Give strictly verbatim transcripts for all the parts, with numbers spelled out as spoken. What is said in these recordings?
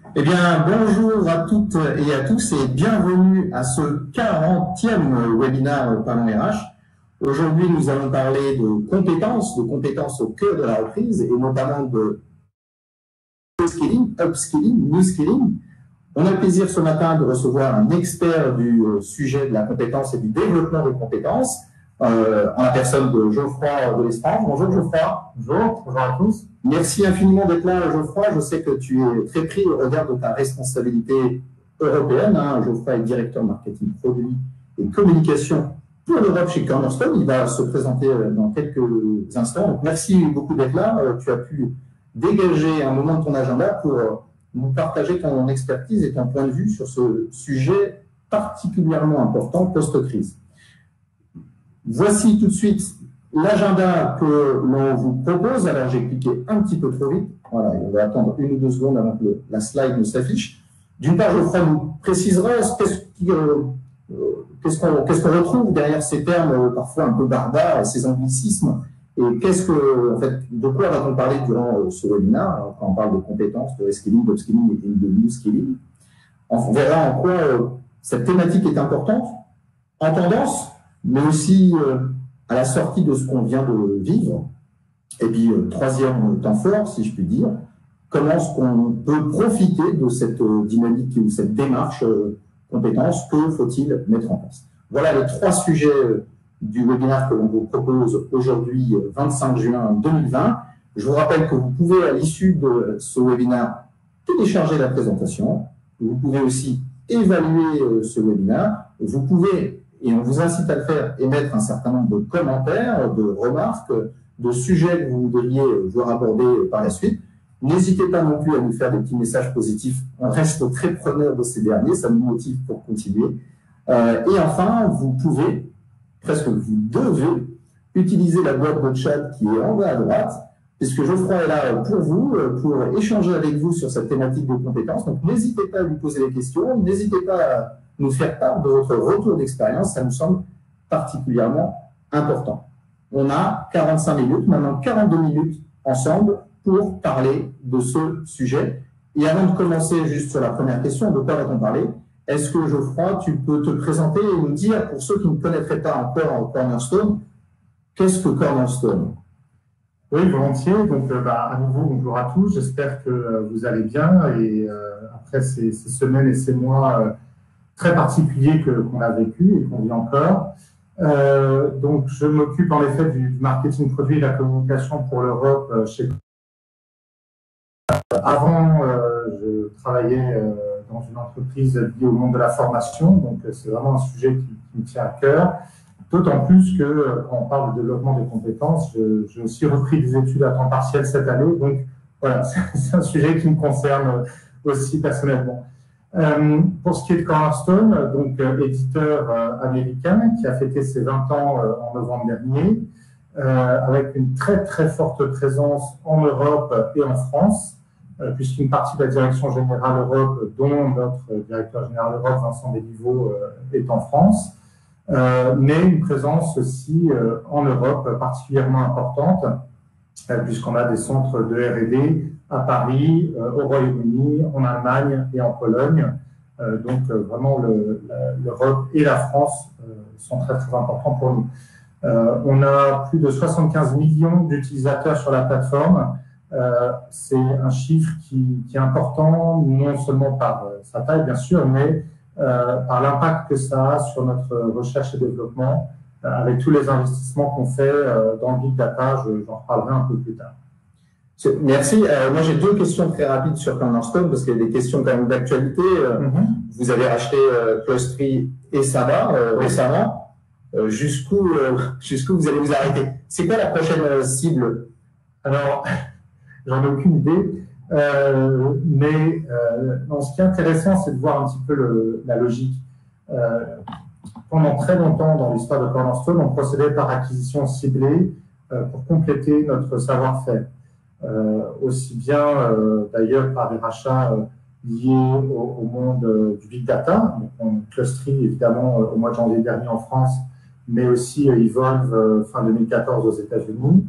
Eh bien, bonjour à toutes et à tous et bienvenue à ce quarantième webinaire Parlons R H. Aujourd'hui, nous allons parler de compétences, de compétences au cœur de la reprise et notamment de skilling, upskilling, new skilling. On a le plaisir ce matin de recevoir un expert du sujet de la compétence et du développement des compétences, euh, en la personne de Geoffroy de l'Estrange. Bonjour Geoffroy. Bonjour, bonjour à tous. Merci infiniment d'être là Geoffroy. Je sais que tu es très pris au regard de ta responsabilité européenne. Hein. Geoffroy est directeur marketing produit et communication pour l'Europe chez Cornerstone. Il va se présenter dans quelques instants. Donc, merci beaucoup d'être là. Tu as pu dégager un moment de ton agenda pour nous partager ton expertise et ton point de vue sur ce sujet particulièrement important post-crise. Voici tout de suite l'agenda que l'on vous propose. Alors, j'ai cliqué un petit peu trop vite. Voilà, on va attendre une ou deux secondes avant que la slide ne s'affiche. D'une part, Geoffroy nous précisera qu'est-ce qu'on euh, qu'est-ce qu'on qu'est-ce qu'on retrouve derrière ces termes euh, parfois un peu barbares, ces anglicismes, et qu'est-ce que, en fait, de quoi va-t-on parler durant euh, ce webinaire, quand on parle de compétences, de skilling, d'upskilling et de new skilling. On verra en quoi euh, cette thématique est importante, en tendance, mais aussi euh, à la sortie de ce qu'on vient de vivre. Et puis, euh, troisième temps fort, si je puis dire, comment est-ce qu'on peut profiter de cette euh, dynamique ou cette démarche euh, compétence, que faut-il mettre en place. Voilà les trois sujets euh, du webinaire que l'on vous propose aujourd'hui, euh, vingt-cinq juin deux mille vingt. Je vous rappelle que vous pouvez, à l'issue de ce webinaire, télécharger la présentation. Vous pouvez aussi évaluer euh, ce webinaire. Vous pouvez, et on vous incite à le faire, émettre un certain nombre de commentaires, de remarques, de sujets que vous voudriez voir abordés par la suite. N'hésitez pas non plus à nous faire des petits messages positifs. On reste très preneurs de ces derniers, ça nous motive pour continuer. Euh, et enfin, vous pouvez, presque vous devez, utiliser la boîte de chat qui est en bas à droite, puisque Geoffroy est là pour vous, pour échanger avec vous sur cette thématique de compétences. Donc, n'hésitez pas à lui poser des questions, n'hésitez pas à nous faire part de votre retour d'expérience, ça nous semble particulièrement important. On a quarante-cinq minutes, maintenant quarante-deux minutes ensemble pour parler de ce sujet. Et avant de commencer juste sur la première question, de quoi va-t-on parler? Est-ce que Geoffroy, tu peux te présenter et nous dire, pour ceux qui ne connaîtraient pas encore Cornerstone, qu'est-ce que Cornerstone? Oui, volontiers. Donc, euh, bah, à nouveau, bonjour à tous. J'espère que euh, vous allez bien. Et euh, après ces, ces semaines et ces mois euh, très particuliers que, qu'on a vécu et qu'on vit encore. Euh, donc, je m'occupe en effet du, du marketing produit et de la communication pour l'Europe euh, chez Avant, euh, je travaillais euh, dans une entreprise liée au monde de la formation, donc euh, c'est vraiment un sujet qui, qui me tient à cœur. D'autant plus que euh, quand on parle de développement des compétences, j'ai aussi repris des études à temps partiel cette année, donc voilà, c'est un sujet qui me concerne aussi personnellement. Euh, pour ce qui est de Cornerstone, donc euh, éditeur euh, américain qui a fêté ses vingt ans euh, en novembre dernier, euh, avec une très très forte présence en Europe et en France, euh, puisqu'une partie de la direction générale Europe, dont notre directeur général Europe, Vincent Desniveaux, euh, est en France, euh, mais une présence aussi euh, en Europe particulièrement importante, euh, puisqu'on a des centres de R et D à Paris, euh, au Royaume-Uni, en Allemagne et en Pologne. Euh, donc euh, vraiment l'Europe et la France euh, sont très très importants pour nous. Euh, on a plus de soixante-quinze millions d'utilisateurs sur la plateforme. Euh, c'est un chiffre qui, qui est important, non seulement par euh, sa taille bien sûr, mais euh, par l'impact que ça a sur notre recherche et développement, euh, avec tous les investissements qu'on fait euh, dans le big data. Je, j'en reparlerai un peu plus tard. Merci. Euh, moi, j'ai deux questions très rapides sur Cornerstone, parce qu'il y a des questions quand même d'actualité. Euh, mm-hmm. Vous avez racheté euh, Clostry et Saba euh, récemment. Euh, jusqu'où, euh, jusqu'où vous allez vous arrêter? C'est quoi la prochaine euh, cible? Alors, j'en ai aucune idée. Euh, mais euh, non, ce qui est intéressant, c'est de voir un petit peu le, la logique. Euh, pendant très longtemps dans l'histoire de Cornerstone, on procédait par acquisition ciblée euh, pour compléter notre savoir-faire. Euh, aussi bien euh, d'ailleurs par des rachats euh, liés au, au monde euh, du big data, donc on Clostry évidemment euh, au mois de janvier dernier en France, mais aussi euh, Evolve euh, fin deux mille quatorze aux États-Unis,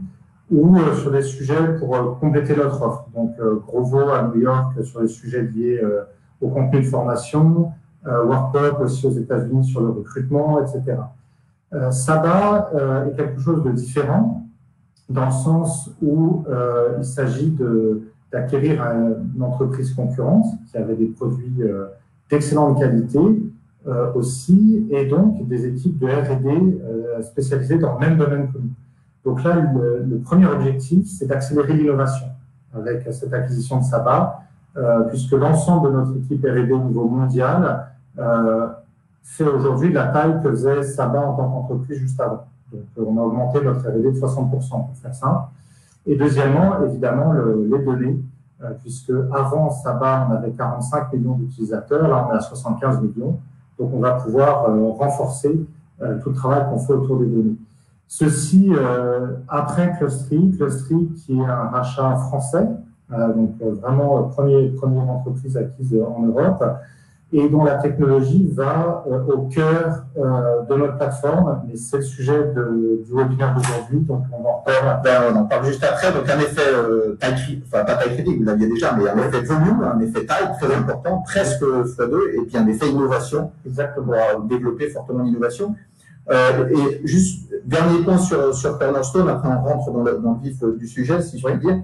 ou euh, sur des sujets pour euh, compléter notre offre. Donc, euh, Grovo à New York sur les sujets liés euh, au contenu de formation, euh, WorkUp aussi aux États-Unis sur le recrutement, et cetera. Euh, Saba euh, est quelque chose de différent dans le sens où euh, il s'agit d'acquérir une entreprise concurrente qui avait des produits euh, d'excellente qualité euh, aussi, et donc des équipes de R et D euh, spécialisées dans le même domaine que nous. Donc là, le, le premier objectif, c'est d'accélérer l'innovation avec cette acquisition de Saba, euh, puisque l'ensemble de notre équipe R et D au niveau mondial euh, fait aujourd'hui la taille que faisait Saba en tant qu'entreprise juste avant. Donc, on a augmenté notre R et D de soixante pour cent pour faire ça. Et deuxièmement, évidemment, le, les données, euh, puisque avant Saba, on avait quarante-cinq millions d'utilisateurs, là, on est à soixante-quinze millions. Donc, on va pouvoir euh, renforcer euh, tout le travail qu'on fait autour des données. Ceci euh, après Clustery, Clustery qui est un rachat français, euh, donc euh, vraiment euh, premier, première entreprise acquise en Europe, et dont la technologie va euh, au cœur euh, de notre plateforme. Mais c'est le sujet de, du webinaire d'aujourd'hui, donc on en parle. Ben, on en parle juste après. Donc un effet euh, taille, enfin pas taille critique, vous l'aviez déjà, mais un effet volume, un effet taille très important, presque fois deux, et puis un effet innovation. Exactement. Pour développer fortement l'innovation. Euh, et juste dernier point sur sur Cornerstone. Après on rentre dans le, dans le vif du sujet, si je puis dire.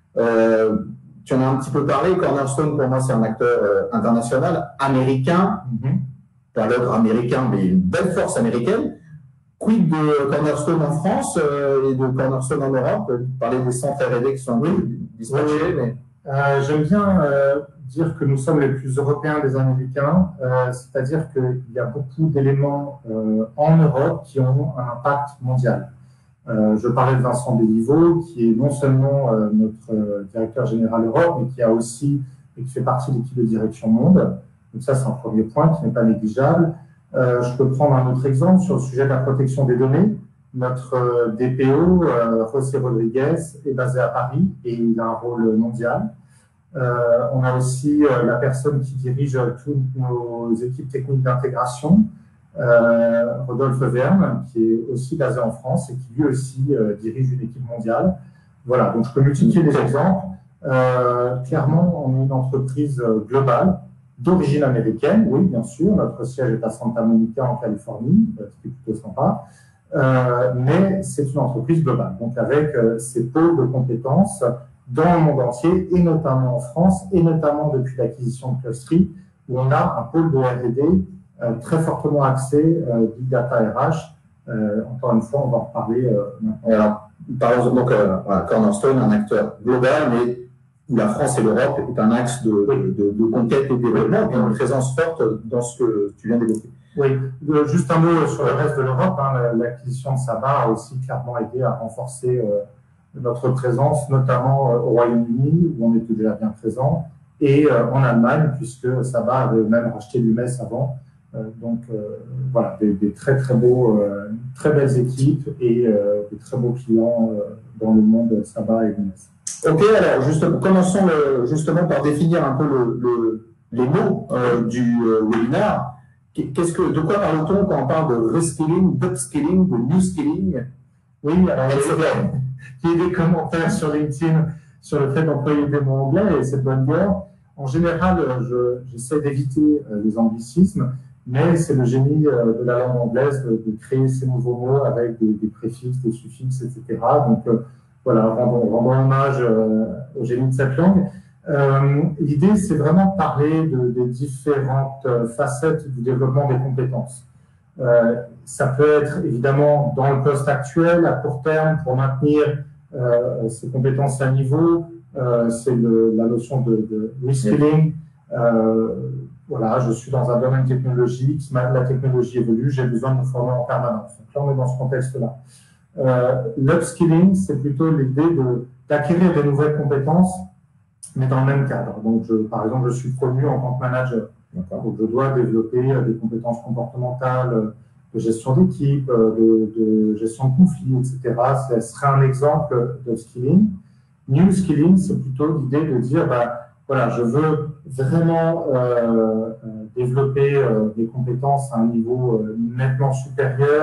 Euh, Tu en as un petit peu parlé. Cornerstone, pour moi, c'est un acteur euh, international, américain, mm-hmm. pas l'autre américain, mais une belle force américaine. Quid de Cornerstone en France euh, et de Cornerstone en Europe? Parler des centres R et D qui sont dispatchés, oui. mais... Euh, J'aime bien euh, dire que nous sommes les plus européens des Américains, euh, c'est-à-dire qu'il y a beaucoup d'éléments euh, en Europe qui ont un impact mondial. Euh, je parlais de Vincent Béliveau, qui est non seulement euh, notre euh, directeur général Europe, mais qui a aussi et qui fait partie de l'équipe de direction monde. Donc ça, c'est un premier point qui n'est pas négligeable. Euh, je peux prendre un autre exemple sur le sujet de la protection des données. Notre euh, D P O, euh, José Rodriguez, est basé à Paris et il a un rôle mondial. Euh, on a aussi euh, la personne qui dirige toutes nos équipes techniques d'intégration, Euh, Rodolphe Verne, qui est aussi basé en France et qui lui aussi euh, dirige une équipe mondiale. Voilà, donc je peux multiplier les exemples. Euh, clairement, on est une entreprise globale, d'origine américaine, oui, bien sûr. Notre siège est à Santa Monica, en Californie, ce qui est plutôt sympa. Euh, mais c'est une entreprise globale, donc avec euh, ses pôles de compétences dans le monde entier, et notamment en France, et notamment depuis l'acquisition de Clustery, où on a un pôle de R et D Euh, très fortement axé euh, Big Data R H. Euh, encore une fois, on va en reparler euh, maintenant. Alors, par exemple, donc, euh, voilà, Cornerstone, un acteur global, mais où la France et l'Europe est un axe de, de, de conquête et de développement, et une présence forte dans ce que tu viens d'évoquer. Oui, de, juste un mot sur le reste de l'Europe. Hein, l'acquisition de Saba a aussi clairement aidé à renforcer euh, notre présence, notamment euh, au Royaume-Uni, où on était déjà bien présent, et euh, en Allemagne, puisque Saba avait même racheté l'U M E S avant. Euh, donc euh, voilà, des, des très très beaux, euh, très belles équipes et euh, des très beaux clients euh, dans le monde Saba et l'U M E S. Ok, alors justement, commençons le, justement par définir un peu le, le, les mots euh, du euh, webinaire. Qu'est-ce que, de quoi parle-t-on quand on parle de reskilling, d'upskilling, de new skilling? Oui, alors il y a des commentaires sur LinkedIn sur le fait d'employer des mots anglais et c'est de bonne guerre. En général, j'essaie d'éviter euh, les anglicismes, mais c'est le génie euh, de la langue anglaise de, de créer ces nouveaux mots avec des, des préfixes, des suffixes, et cetera. Donc euh, voilà, rendons, rendons hommage euh, au génie de cette langue. Euh, L'idée, c'est vraiment de parler de, des différentes facettes du développement des compétences. Euh, ça peut être évidemment dans le poste actuel, à court terme, pour maintenir euh, ces compétences à niveau. Euh, c'est la notion de, de reskilling. Euh, voilà, je suis dans un domaine technologique, la technologie évolue, j'ai besoin de me former en permanence. Donc là, on est dans ce contexte-là. Euh, L'upskilling, c'est plutôt l'idée d'acquérir de, des nouvelles compétences, mais dans le même cadre. Donc, je, par exemple, je suis promu en tant que manager. Donc, je dois développer des compétences comportementales, de gestion d'équipe, de, de gestion de conflits, et cetera. Ce serait un exemple d'upskilling. New skilling, c'est plutôt l'idée de dire, bah, voilà, je veux vraiment euh, développer euh, des compétences à un niveau euh, nettement supérieur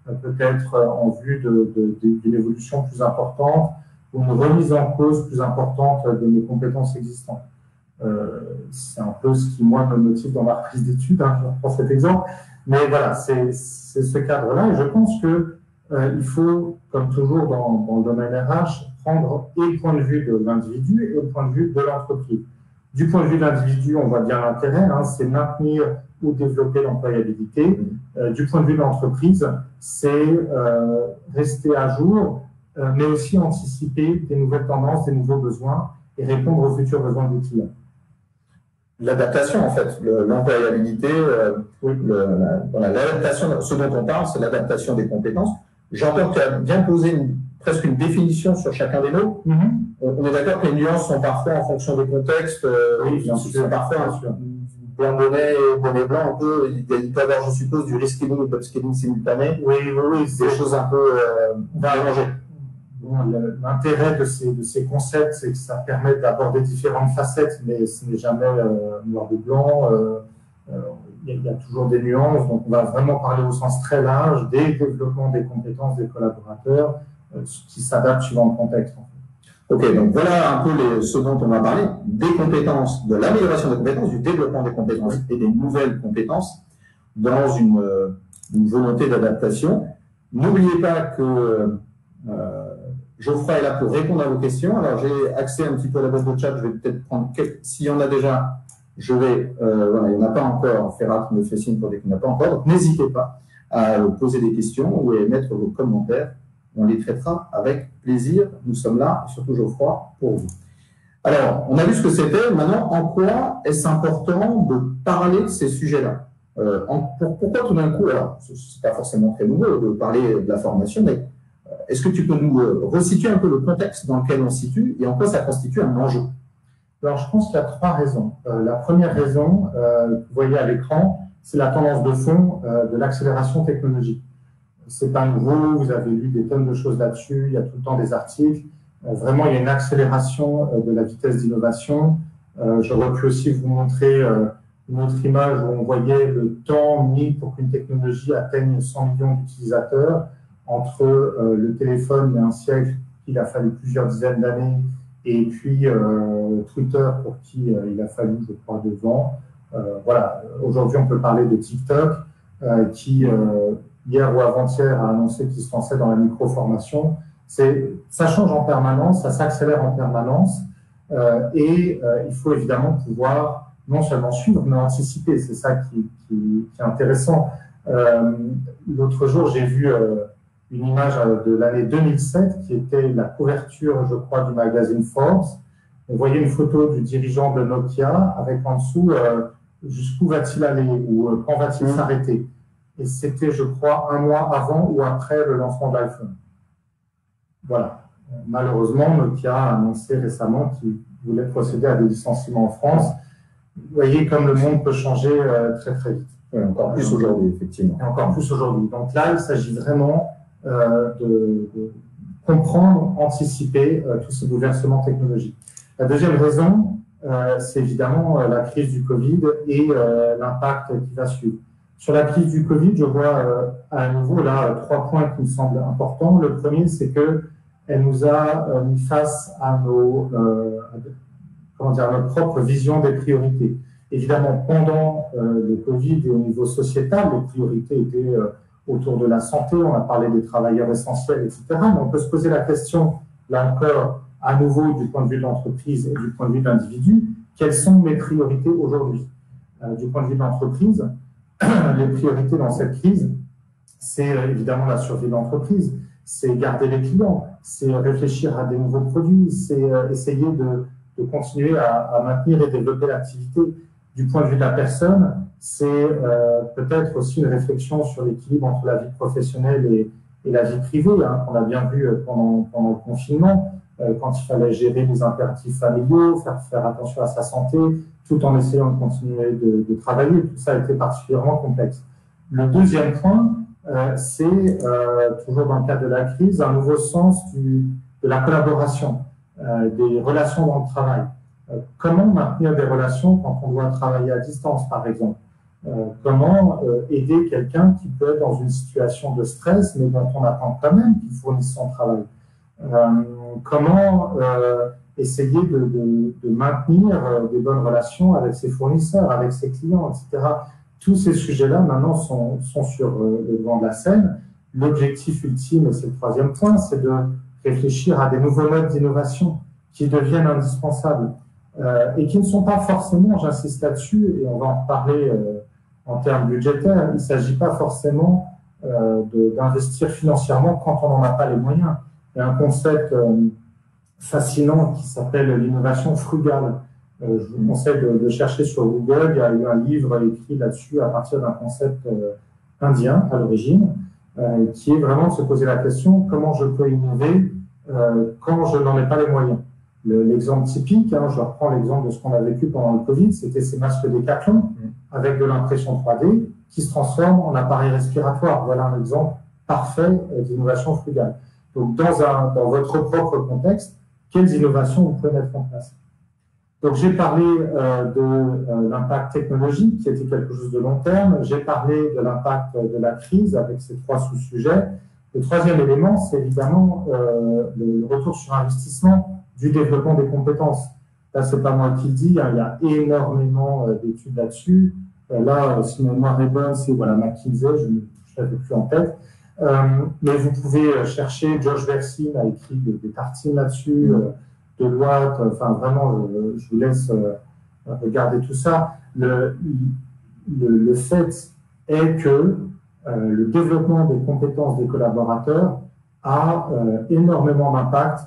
peut-être en vue d'une évolution plus importante ou une remise en cause plus importante de mes compétences existantes. Euh, c'est un peu ce qui, moi, me motive dans ma reprise d'études, hein, je reprends cet exemple. Mais voilà, c'est ce cadre-là. Et je pense que euh, il faut, comme toujours dans, dans le domaine R H, prendre et le point de vue de l'individu et le point de vue de l'entreprise. Du point de vue de l'individu, on voit bien l'intérêt, hein, c'est maintenir ou développer l'employabilité. Euh, du point de vue de l'entreprise, c'est euh, rester à jour, euh, mais aussi anticiper des nouvelles tendances, des nouveaux besoins et répondre aux futurs besoins des clients. L'adaptation, en fait, l'employabilité, euh, oui, l'adaptation, voilà, ce dont on parle, c'est l'adaptation des compétences. J'entends que tu as bien posé une, presque une définition sur chacun des mots. Mm-hmm. On est d'accord que les nuances sont parfois en fonction des contextes. Euh, oui, bien sûr. Parfois, bien sûr. Blanc bonnet et bonnet blanc, un peu, il peut y avoir, je suppose, du reskilling ou upskilling simultané. Oui, oui, oui. C'est des choses un peu euh, mélangées. Bon, l'intérêt de ces, de ces concepts, c'est que ça permet d'aborder différentes facettes, mais ce n'est jamais euh, noir ou blanc. Euh, euh, il y a toujours des nuances, donc on va vraiment parler au sens très large des développements des compétences des collaborateurs euh, qui s'adaptent suivant le contexte. En fait. Ok, donc voilà un peu les, ce dont on va parler, des compétences, de l'amélioration des compétences, du développement des compétences et des nouvelles compétences dans une, une volonté d'adaptation. N'oubliez pas que euh, Geoffroy est là pour répondre à vos questions. Alors, j'ai accès un petit peu à la base de chat. Je vais peut-être prendre quelques... S'il y en a déjà, je vais... Euh, voilà, il n'y en a pas encore. Ferrat me fait signe pour dire qu'il n'y en a pas encore. Donc, n'hésitez pas à poser des questions ou à mettre vos commentaires. On les traitera avec plaisir. Nous sommes là, surtout Geoffroy, pour vous. Alors, on a vu ce que c'était. Maintenant, en quoi est-ce important de parler de ces sujets-là euh, pour, Pourquoi tout d'un coup, alors, ce n'est pas forcément très nouveau de parler de la formation, mais est-ce que tu peux nous resituer un peu le contexte dans lequel on se situe et en quoi ça constitue un enjeu? Alors, je pense qu'il y a trois raisons. Euh, la première raison, euh, que vous voyez à l'écran, c'est la tendance de fond euh, de l'accélération technologique. C'est pas nouveau, vous avez lu des tonnes de choses là-dessus, il y a tout le temps des articles. Euh, vraiment, il y a une accélération euh, de la vitesse d'innovation. Euh, J'aurais pu aussi vous montrer euh, une autre image où on voyait le temps mis pour qu'une technologie atteigne cent millions d'utilisateurs. Entre euh, le téléphone, il y a un siècle, il a fallu plusieurs dizaines d'années, et puis euh, Twitter, pour qui euh, il a fallu, je crois, deux ans. Euh, voilà, aujourd'hui, on peut parler de TikTok, euh, qui, euh, hier ou avant-hier, a annoncé qu'il se lançait dans la micro-formation. Ça change en permanence, ça s'accélère en permanence, euh, et euh, il faut évidemment pouvoir non seulement suivre, mais anticiper. C'est ça qui, qui, qui est intéressant. Euh, L'autre jour, j'ai vu... Euh, une image de l'année deux mille sept qui était la couverture, je crois, du magazine Forbes. On voyait une photo du dirigeant de Nokia avec en dessous euh, jusqu'où va-t-il aller ou euh, quand va-t-il s'arrêter. Et c'était, je crois, un mois avant ou après le lancement de l'iPhone. Voilà. Malheureusement, Nokia a annoncé récemment qu'il voulait procéder à des licenciements en France. Vous voyez comme le monde peut changer euh, très très vite. Oui, encore plus aujourd'hui, effectivement. Et encore plus aujourd'hui. Donc là, il s'agit vraiment Euh, de, de comprendre, anticiper euh, tous ces bouleversements technologiques. La deuxième raison, euh, c'est évidemment euh, la crise du Covid et euh, l'impact qui va suivre. Sur la crise du Covid, je vois euh, à nouveau là trois points qui me semblent importants. Le premier, c'est que elle nous a euh, mis face à nos, euh, comment dire, à notre propre vision des priorités. Évidemment, pendant euh, le Covid et au niveau sociétal, les priorités étaient euh, autour de la santé, on a parlé des travailleurs essentiels, et cetera. Mais on peut se poser la question, là encore, à nouveau du point de vue de l'entreprise et du point de vue de l'individu, quelles sont mes priorités aujourd'hui? euh, Du point de vue de l'entreprise, les priorités dans cette crise, c'est euh, évidemment la survie de l'entreprise, c'est garder les clients, c'est réfléchir à des nouveaux produits, c'est euh, essayer de, de continuer à, à maintenir et développer l'activité. Du point de vue de la personne, c'est euh, peut-être aussi une réflexion sur l'équilibre entre la vie professionnelle et, et la vie privée, hein, qu'on a bien vu pendant, pendant le confinement, euh, quand il fallait gérer les impératifs familiaux, faire, faire attention à sa santé, tout en essayant de continuer de, de travailler. Tout ça a été particulièrement complexe. Le deuxième point, euh, c'est, euh, toujours dans le cadre de la crise, un nouveau sens du, de la collaboration, euh, des relations dans le travail. Euh, comment maintenir des relations quand on doit travailler à distance, par exemple? Euh, comment euh, aider quelqu'un qui peut être dans une situation de stress, mais dont on attend quand même qu'il fournisse son travail. Euh, comment euh, essayer de, de, de maintenir euh, des bonnes relations avec ses fournisseurs, avec ses clients, et cetera. Tous ces sujets-là, maintenant, sont, sont sur euh, le devant de la scène. L'objectif ultime, et c'est le troisième point, c'est de réfléchir à des nouveaux modes d'innovation qui deviennent indispensables euh, et qui ne sont pas forcément, j'insiste là-dessus, et on va en reparler euh, en termes budgétaires, il ne s'agit pas forcément euh, d'investir financièrement quand on n'en a pas les moyens. Il y a un concept euh, fascinant qui s'appelle l'innovation frugale. Euh, je vous conseille de, de chercher sur Google. Il y a eu un livre écrit là-dessus à partir d'un concept euh, indien à l'origine, euh, qui est vraiment de se poser la question comment je peux innover euh, quand je n'en ai pas les moyens. L'exemple typique, hein, je reprends l'exemple de ce qu'on a vécu pendant le Covid, c'était ces masques Décathlon avec de l'impression trois D qui se transforment en appareil respiratoire. Voilà un exemple parfait d'innovation frugale. Donc, dans, un, dans votre propre contexte, quelles innovations vous pouvez mettre en place? Donc, j'ai parlé euh, de euh, l'impact technologique qui était quelque chose de long terme. J'ai parlé de l'impact de la crise avec ces trois sous-sujets. Le troisième élément, c'est évidemment euh, le retour sur investissement du développement des compétences. Là, c'est pas moi qui le dis, hein, il y a énormément euh, d'études là-dessus. Euh, là, si ma mémoire est bonne, c'est voilà, McKinsey, je ne l'avais plus en tête. Euh, mais vous pouvez chercher, Josh Bersin a écrit des, des tartines là-dessus, euh, Deloitte, enfin vraiment, je, je vous laisse euh, regarder tout ça. Le, le, le fait est que euh, le développement des compétences des collaborateurs a euh, énormément d'impact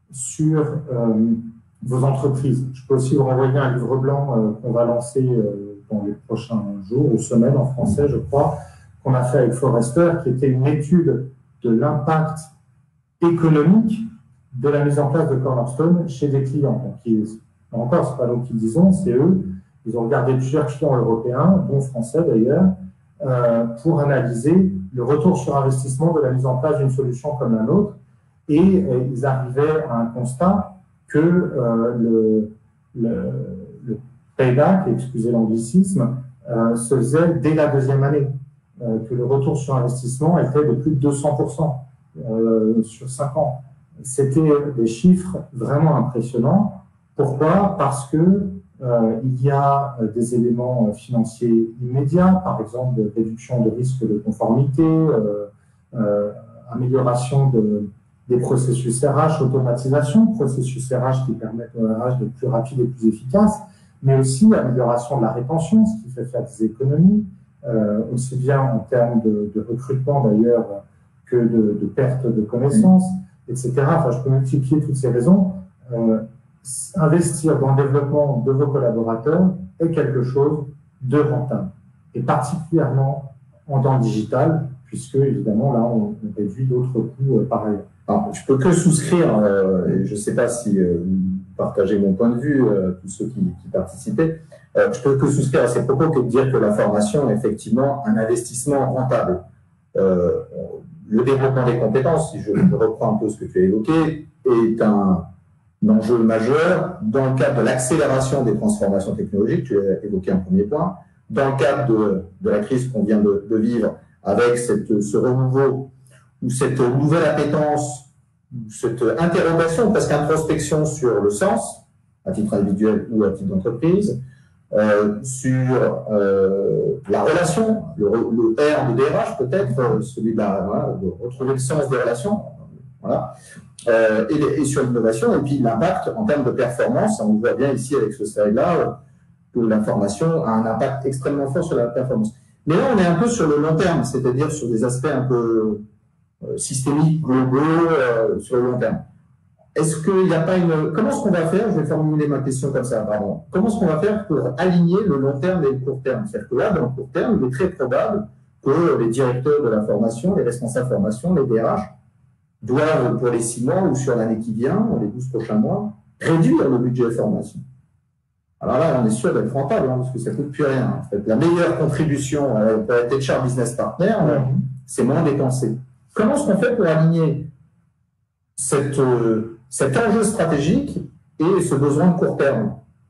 sur euh, vos entreprises. Je peux aussi vous renvoyer un livre blanc euh, qu'on va lancer euh, dans les prochains jours ou semaines en français, je crois, qu'on a fait avec Forrester, qui était une étude de l'impact économique de la mise en place de Cornerstone chez des clients. Donc, ils, encore, ce n'est pas nous qui le disons, c'est eux. Ils ont regardé plusieurs clients européens, dont français d'ailleurs, euh, pour analyser le retour sur investissement de la mise en place d'une solution comme la nôtre. Et euh, ils arrivaient à un constat que euh, le, le, le payback, excusez l'anglicisme, euh, se faisait dès la deuxième année. Euh, que le retour sur investissement était de plus de deux cents pour cent euh, sur cinq ans. C'était des chiffres vraiment impressionnants. Pourquoi? Parce que euh, il y a des éléments financiers immédiats, par exemple de réduction de risque de conformité, euh, euh, amélioration de, des processus R H, automatisation de processus R H qui permettent au R H d'être plus rapide et plus efficace, mais aussi amélioration de la rétention, ce qui fait faire des économies, euh, aussi bien en termes de, de recrutement d'ailleurs que de, de perte de connaissances, et cetera. Enfin, je peux multiplier toutes ces raisons. Euh, investir dans le développement de vos collaborateurs est quelque chose de rentable, et particulièrement en temps digital, puisque évidemment là on, on réduit d'autres coûts euh, par ailleurs. Alors, je peux que souscrire, euh, et je ne sais pas si euh, vous partagez mon point de vue, euh, tous ceux qui, qui participaient, euh, je peux que souscrire à ces propos que de dire que la formation est effectivement un investissement rentable. Euh, le développement des compétences, si je reprends un peu ce que tu as évoqué, est un, un enjeu majeur dans le cadre de l'accélération des transformations technologiques, tu as évoqué un premier point, dans le cadre de, de la crise qu'on vient de, de vivre avec cette, ce renouveau ou cette nouvelle appétence, cette interrogation, presque introspection sur le sens, à titre individuel ou à titre d'entreprise, euh, sur euh, la relation, le, le R de D R H peut-être, celui de, la, voilà, de retrouver le sens des relations, voilà, euh, et, et sur l'innovation, et puis l'impact en termes de performance. On voit bien ici avec ce slide-là que l'information a un impact extrêmement fort sur la performance. Mais là, on est un peu sur le long terme, c'est-à-dire sur des aspects un peu euh, systémiques, globaux, euh, sur le long terme. Est-ce qu'il n'y a pas une... Comment est-ce qu'on va faire? Je vais formuler ma question comme ça, pardon. Comment est-ce qu'on va faire pour aligner le long terme et le court terme? C'est-à-dire que là, dans le court terme, il est très probable que les directeurs de la formation, les responsables de formation, les D R H, doivent, pour les six mois ou sur l'année qui vient, les douze prochains mois, réduire le budget de formation. Alors là, on est sûr d'être rentable, hein, parce que ça ne coûte plus rien. En fait, la meilleure contribution à la H R Business Partner, mm-hmm. c'est moins dépensé. Comment est-ce qu'on fait pour aligner cette, euh, cet enjeu stratégique et ce besoin de court terme?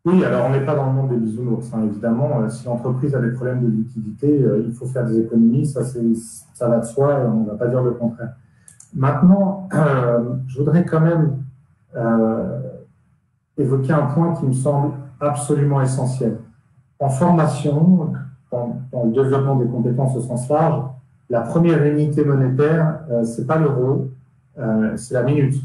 Oui, alors on n'est pas dans le monde des bisounours, hein, évidemment. Euh, si l'entreprise a des problèmes de liquidité, euh, il faut faire des économies, ça, ça va de soi et on ne va pas dire le contraire. Maintenant, euh, je voudrais quand même euh, évoquer un point qui me semble absolument essentiel. En formation, dans, dans le développement des compétences au sens large, la première unité monétaire, euh, ce n'est pas l'euro, euh, c'est la minute.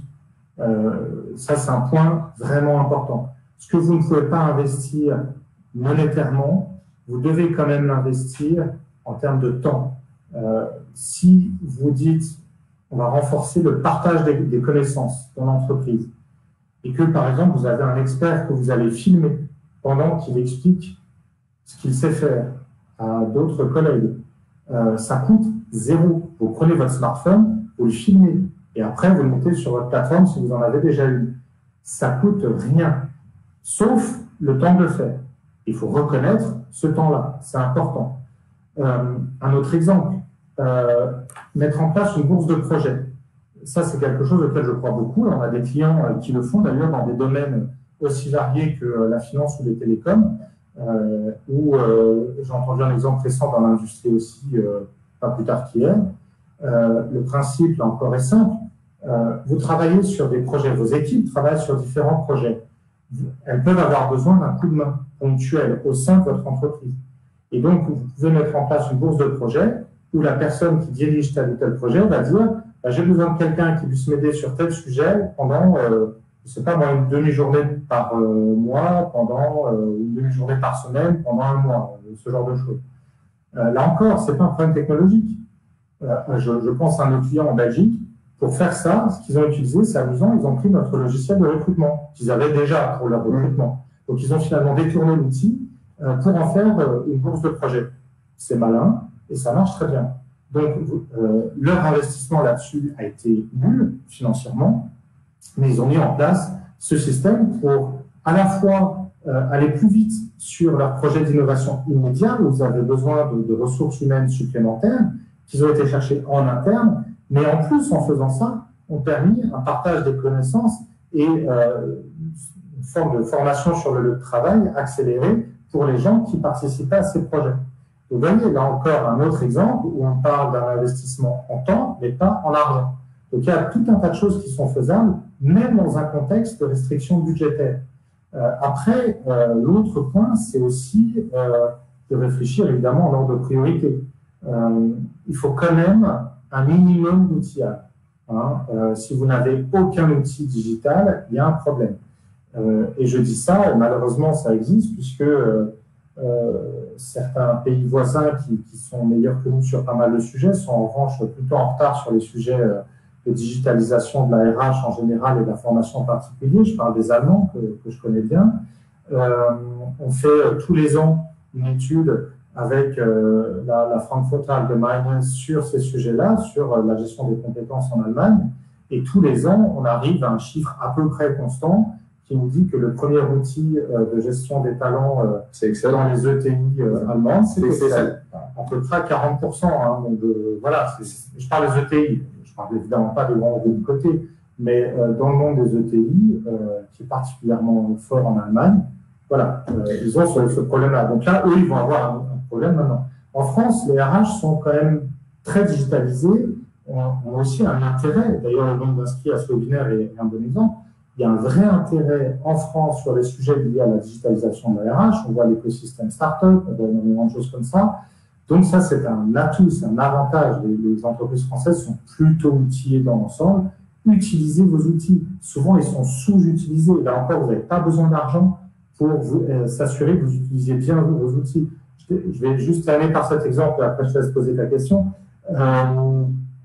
Euh, ça, c'est un point vraiment important. Ce que vous ne pouvez pas investir monétairement, vous devez quand même l'investir en termes de temps. Euh, si vous dites, on va renforcer le partage des, des connaissances dans l'entreprise, et que, par exemple, vous avez un expert que vous allez filmer pendant qu'il explique ce qu'il sait faire à d'autres collègues, euh, ça coûte zéro. Vous prenez votre smartphone, vous le filmez, et après, vous le mettez sur votre plateforme si vous en avez déjà eu. Ça coûte rien, sauf le temps de le faire. Il faut reconnaître ce temps-là, c'est important. Euh, un autre exemple, euh, mettre en place une bourse de projet. Ça, c'est quelque chose auquel je crois beaucoup. On a des clients euh, qui le font d'ailleurs dans des domaines aussi variés que euh, la finance ou les télécoms, euh, où euh, j'ai entendu un exemple récent dans l'industrie aussi, euh, pas plus tard qu'hier. Euh, le principe, là encore, est simple. Euh, vous travaillez sur des projets, vos équipes travaillent sur différents projets. Elles peuvent avoir besoin d'un coup de main ponctuel au sein de votre entreprise. Et donc, vous pouvez mettre en place une bourse de projet où la personne qui dirige tel ou tel projet va dire bah, « j'ai besoin de quelqu'un qui puisse m'aider sur tel sujet pendant, euh, je sais pas moi, une demi-journée par euh, mois, pendant euh, une demi-journée par semaine, pendant un mois, euh, ce genre de choses. Euh, » Là encore, c'est pas un problème technologique. Euh, je, je pense à nos clients en Belgique. Pour faire ça, ce qu'ils ont utilisé, c'est amusant, ils ont pris notre logiciel de recrutement qu'ils avaient déjà pour leur recrutement. Donc, ils ont finalement détourné l'outil euh, pour en faire euh, une bourse de projet. C'est malin et ça marche très bien. Donc, euh, leur investissement là-dessus a été nul financièrement, mais ils ont mis en place ce système pour à la fois euh, aller plus vite sur leur projet d'innovation immédiat, où vous avez besoin de, de ressources humaines supplémentaires, qu'ils ont été chercher en interne, mais en plus, en faisant ça, ont permis un partage des connaissances et euh, une forme de formation sur le lieu de travail accélérée pour les gens qui participaient à ces projets. Vous voyez, là encore, un autre exemple où on parle d'un investissement en temps, mais pas en argent. Donc, il y a tout un tas de choses qui sont faisables, même dans un contexte de restriction budgétaire. Euh, après, euh, l'autre point, c'est aussi euh, de réfléchir évidemment en ordre de priorité. Euh, il faut quand même un minimum d'outillage. Hein. Euh, si vous n'avez aucun outil digital, il y a un problème. Euh, et je dis ça, et malheureusement ça existe, puisque euh, euh, certains pays voisins qui, qui sont meilleurs que nous sur pas mal de sujets sont en revanche plutôt en retard sur les sujets euh, de digitalisation de la R H en général et de la formation en particulier. Je parle des Allemands que, que je connais bien. Euh, on fait euh, tous les ans une étude avec euh, la, la Frankfurter Allgemeine sur ces sujets-là, sur euh, la gestion des compétences en Allemagne. Et tous les ans, on arrive à un chiffre à peu près constant qui nous dit que le premier outil euh, de gestion des talents euh, dans les E T I euh, allemandes, c'est à peu près quarante pour cent. Hein, donc, euh, voilà, je parle des E T I, je ne parle évidemment pas de grands groupes du côté, mais euh, dans le monde des E T I, euh, qui est particulièrement fort en Allemagne, voilà, euh, ils ont ce, ce problème-là. Donc là, eux, ils vont avoir un, un problème maintenant. En France, les R H sont quand même très digitalisés, ont, ont aussi un intérêt. D'ailleurs, le nombre d'inscrits à ce webinaire est, est un bon exemple. Il y a un vrai intérêt en France sur les sujets liés à la digitalisation de la R H. On voit l'écosystème start-up, on voit énormément de choses comme ça. Donc ça, c'est un atout, c'est un avantage. Les, les entreprises françaises sont plutôt outillées dans l'ensemble. Utilisez vos outils. Souvent, ils sont sous-utilisés. Là encore, vous n'avez pas besoin d'argent pour vous, euh, s'assurer que vous utilisez bien vos, vos outils. Je vais, je vais juste terminer par cet exemple, et après je te laisse poser ta question. Euh,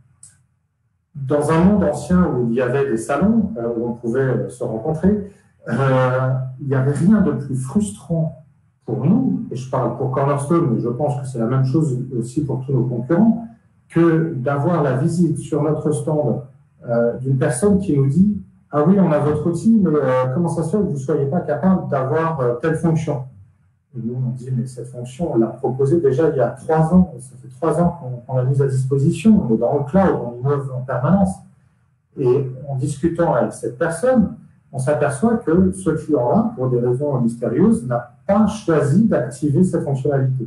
dans un monde ancien où il y avait des salons, euh, où on pouvait euh, se rencontrer, euh, il n'y avait rien de plus frustrant pour nous, et je parle pour Cornerstone, mais je pense que c'est la même chose aussi pour tous nos concurrents, que d'avoir la visite sur notre stand euh, d'une personne qui nous dit « Ah oui, on a votre outil, mais euh, comment ça se fait que vous ne soyez pas capable d'avoir euh, telle fonction ?» Et nous, on dit « Mais cette fonction, on l'a proposée déjà il y a trois ans, ça fait trois ans qu'on qu'on l'a mise à disposition, on est dans le cloud, on innove en permanence. » Et en discutant avec cette personne, on s'aperçoit que ce client-là, pour des raisons mystérieuses, n'a pas choisi d'activer cette fonctionnalité.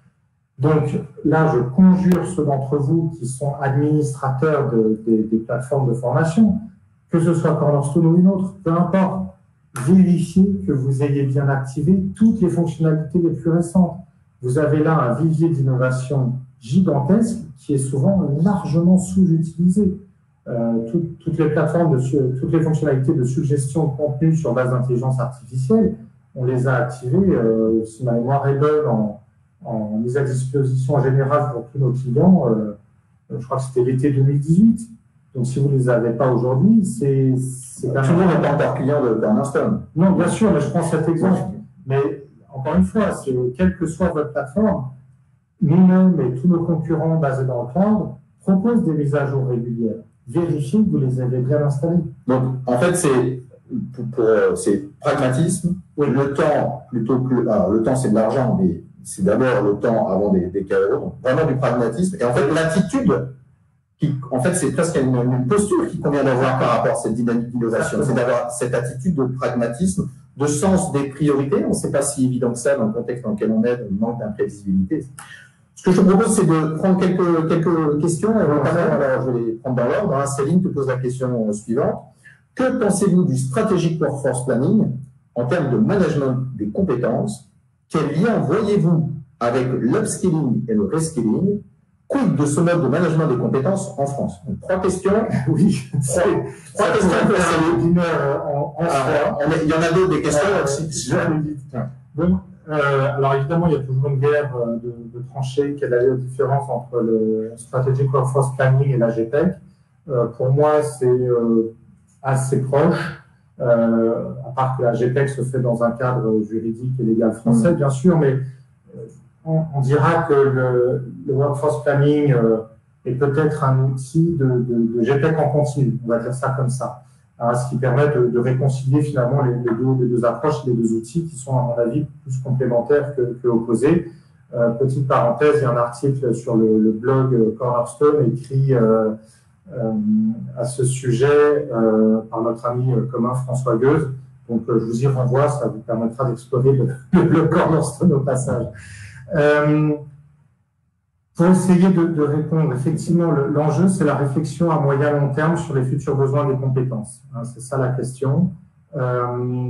Donc là, je conjure ceux d'entre vous qui sont administrateurs de, de, des plateformes de formation, que ce soit Cornerstone ou une autre, peu importe, vérifiez que vous ayez bien activé toutes les fonctionnalités les plus récentes. Vous avez là un vivier d'innovation gigantesque qui est souvent largement sous-utilisé. Euh, tout, toutes les plateformes, de, toutes les fonctionnalités de suggestion de contenu sur base d'intelligence artificielle, on les a activées, euh, si ma mémoire est bonne, en, en mise à disposition générale pour tous nos clients, euh, je crois que c'était l'été deux mille dix-huit. Donc, si vous ne les avez pas aujourd'hui, c'est... Tout le monde n'est pas encore client de Cornerstone. Non, bien sûr, mais je prends cet exemple. Mais encore une fois, quelle que soit votre plateforme, nous-mêmes et tous nos concurrents basés dans le cloud proposent des mises à jour régulières. Vérifiez que vous les avez bien installées. Donc, en fait, c'est c'est pragmatisme. Oui. Le temps, plutôt que... Alors, le temps, c'est de l'argent, mais c'est d'abord le temps avant des, des K O. Donc, vraiment du pragmatisme. Et en fait, l'attitude... Qui, en fait, c'est presque une, une posture qui convient d'avoir par rapport à cette dynamique d'innovation. C'est d'avoir cette attitude de pragmatisme, de sens des priorités. On ne sait pas si évident que ça dans le contexte dans lequel on est, dans le manque d'imprévisibilité. Ce que je te propose, c'est de prendre quelques, quelques questions. Et notamment, alors, je vais les prendre dans l'ordre. Céline te pose la question suivante. Que pensez-vous du Strategic Workforce Planning en termes de management des compétences? Quel lien voyez-vous avec l'upskilling et le reskilling? Quid de ce mode de management des compétences en France? Donc, trois questions. Oui, trois, trois questions pour Céline. En, en ah, on est, il y en a d'autres des questions. Euh, si, si je bon, euh, alors évidemment, il y a toujours une guerre de, de tranchées. Quelle est la différence entre le Strategic Workforce Planning et la G P E C? euh, Pour moi, c'est euh, assez proche. Euh, à part que la G P E C se fait dans un cadre juridique et légal français, mmh. bien sûr, mais On, on dira que le, le Workforce Planning euh, est peut-être un outil de, de, de G P E C en continu, on va dire ça comme ça, hein, ce qui permet de, de réconcilier finalement les, les, deux, les deux approches, les deux outils qui sont à mon avis plus complémentaires que, que opposés. Euh, petite parenthèse, il y a un article sur le, le blog Cornerstone écrit euh, euh, à ce sujet euh, par notre ami commun François Gueuse, donc euh, je vous y renvoie, ça vous permettra d'explorer le, le blog Cornerstone au passage. Euh, pour essayer de, de répondre, effectivement, l'enjeu, c'est la réflexion à moyen long terme sur les futurs besoins des compétences. Hein, c'est ça la question. Euh,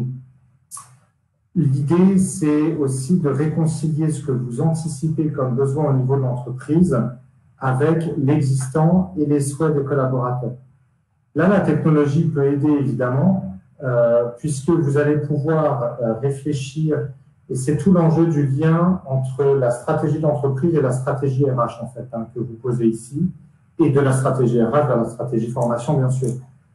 L'idée, c'est aussi de réconcilier ce que vous anticipez comme besoin au niveau de l'entreprise avec l'existant et les souhaits des collaborateurs. Là, la technologie peut aider, évidemment, euh, puisque vous allez pouvoir euh, réfléchir. Et c'est tout l'enjeu du lien entre la stratégie d'entreprise et la stratégie R H, en fait, hein, que vous posez ici, et de la stratégie R H vers la stratégie formation, bien sûr.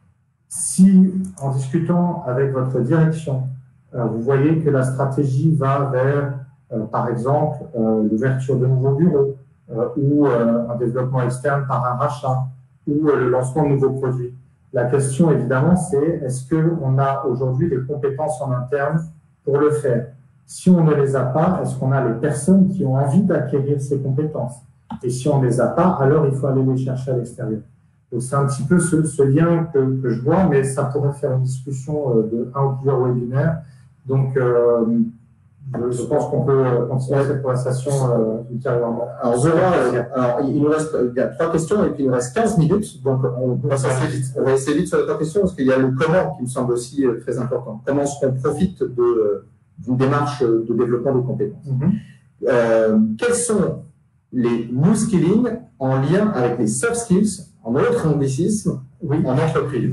Si, en discutant avec votre direction, euh, vous voyez que la stratégie va vers, euh, par exemple, euh, l'ouverture de nouveaux bureaux, euh, ou euh, un développement externe par un rachat, ou euh, le lancement de nouveaux produits, la question, évidemment, c'est est-ce qu'on a aujourd'hui les compétences en interne pour le faire? Si on ne les a pas, est-ce qu'on a les personnes qui ont envie d'acquérir ces compétences? Et si on ne les a pas, alors il faut aller les chercher à l'extérieur. Donc c'est un petit peu ce, ce lien que, que je vois, mais ça pourrait faire une discussion de un ou plusieurs webinaires. Donc euh, je, je pense qu'on peut continuer cette conversation euh, ultérieurement. Alors, Zora, euh, alors il nous reste il y a trois questions et puis il nous reste quinze minutes, donc on va assez vite. On va essayer vite sur les trois questions parce qu'il y a le comment qui me semble aussi euh, très important. Comment est-ce qu'on profite de euh, d'une démarche de développement de compétences. Mm-hmm. euh, quels sont les new skilling en lien avec les soft skills, en autre anglicisme, oui, en entreprise?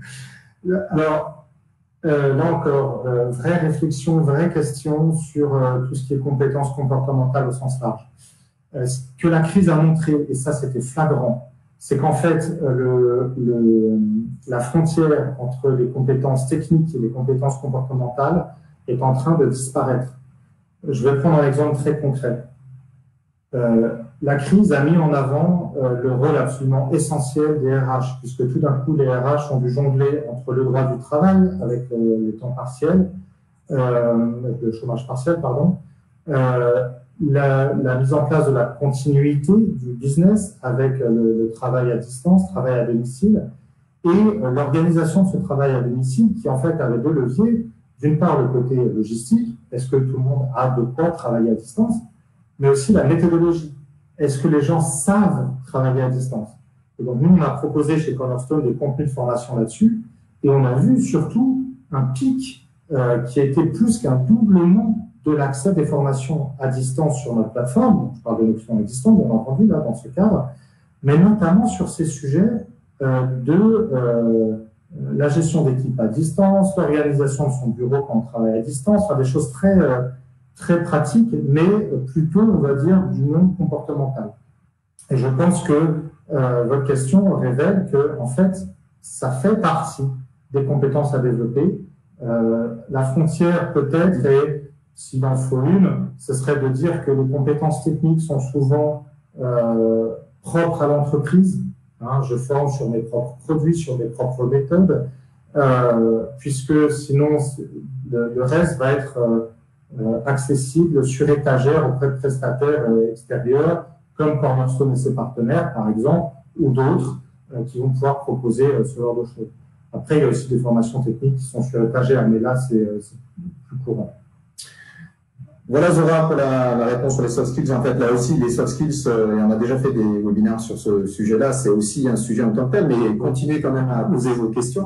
Alors, euh, là encore, euh, vraie réflexion, vraie question sur euh, tout ce qui est compétences comportementales au sens large. Euh, ce que la crise a montré, et ça c'était flagrant, c'est qu'en fait, euh, le, le, la frontière entre les compétences techniques et les compétences comportementales est en train de disparaître. Je vais prendre un exemple très concret. Euh, la crise a mis en avant euh, le rôle absolument essentiel des R H, puisque tout d'un coup, les R H ont dû jongler entre le droit du travail, avec euh, les temps partiels, euh, avec le chômage partiel, pardon, euh, la, la mise en place de la continuité du business avec le, le travail à distance, travail à domicile, et euh, l'organisation de ce travail à domicile qui en fait avait deux leviers. D'une part, le côté logistique, est-ce que tout le monde a de quoi travailler à distance, mais aussi la méthodologie. Est-ce que les gens savent travailler à distance? Et donc, nous, on a proposé chez Cornerstone des contenus de formation là-dessus, et on a vu surtout un pic euh, qui a été plus qu'un doublement de l'accès des formations à distance sur notre plateforme. Je parle de nos clients existants, bien entendu, là, dans ce cadre, mais notamment sur ces sujets euh, de euh, la gestion d'équipe à distance, l'organisation de son bureau quand on travaille à distance, enfin, des choses très, euh, très pratiques, mais plutôt, on va dire, du monde comportemental. Et je pense que euh, votre question révèle que, en fait, ça fait partie des compétences à développer. Euh, la frontière, peut-être, et s'il en faut une, ce serait de dire que les compétences techniques sont souvent euh, propres à l'entreprise. Hein, je forme sur mes propres produits, sur mes propres méthodes, euh, puisque sinon, le, le reste va être euh, accessible sur étagère auprès de prestataires euh, extérieurs, comme Cornerstone et ses partenaires, par exemple, ou d'autres euh, qui vont pouvoir proposer euh, ce genre de choses. Après, il y a aussi des formations techniques qui sont sur étagère, mais là, c'est plus courant. Voilà, Zora, pour la, la réponse sur les soft skills. En fait, là aussi, les soft skills, euh, et on a déjà fait des webinaires sur ce sujet-là, c'est aussi un sujet en tant que tel, mais continuez quand même à poser vos questions.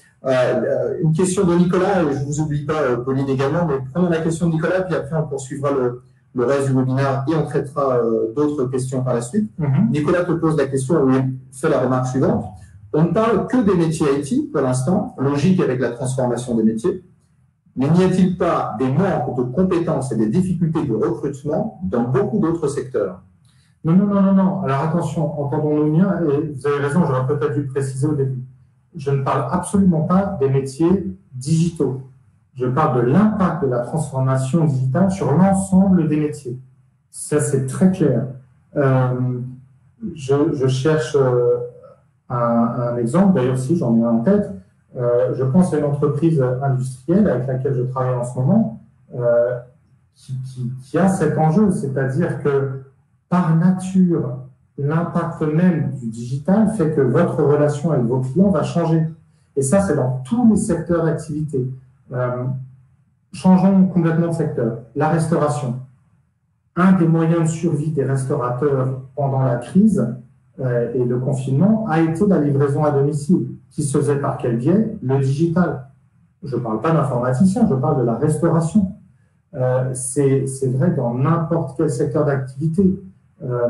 Euh, une question de Nicolas, et je ne vous oublie pas, euh, Pauline également, mais prenons la question de Nicolas, puis après on poursuivra le, le reste du webinaire et on traitera euh, d'autres questions par la suite. Mm-hmm. Nicolas te pose la question, et fait la remarque suivante. On ne parle que des métiers I T pour l'instant, logique avec la transformation des métiers. Mais n'y a-t-il pas des manques de compétences et des difficultés de recrutement dans beaucoup d'autres secteurs? Non, non, non, non, non. Alors attention, entendons-nous bien, et vous avez raison, j'aurais peut-être dû le préciser au début. Je ne parle absolument pas des métiers digitaux. Je parle de l'impact de la transformation digitale sur l'ensemble des métiers. Ça, c'est très clair. Euh, je, je cherche euh, un, un exemple, d'ailleurs, si j'en ai un en tête. Euh, je pense à une entreprise industrielle avec laquelle je travaille en ce moment euh, qui, qui, qui a cet enjeu, c'est-à-dire que par nature, l'impact même du digital fait que votre relation avec vos clients va changer. Et ça, c'est dans tous les secteurs d'activité. Euh, changeons complètement de secteur. La restauration. Un des moyens de survie des restaurateurs pendant la crise euh, et le confinement a été la livraison à domicile. Qui se faisait par quel biais? Le digital. Je ne parle pas d'informaticien, je parle de la restauration. Euh, c'est vrai dans n'importe quel secteur d'activité. Euh,